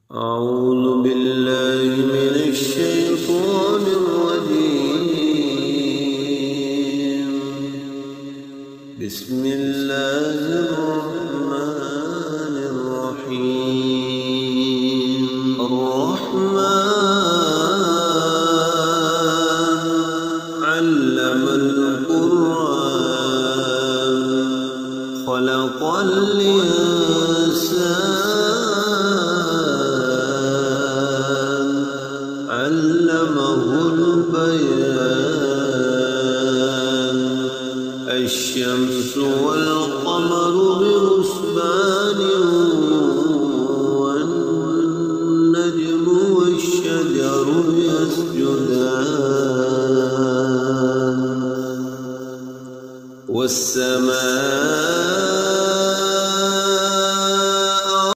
أعوذ بالله من الشيطان الرجيم. بسم الله الرحمن الرحيم. الرحمن علم القرآن خلق الإنسان علمه البيان. الشمس والقمر بحسبان والنجم والشجر يسجدان والسماء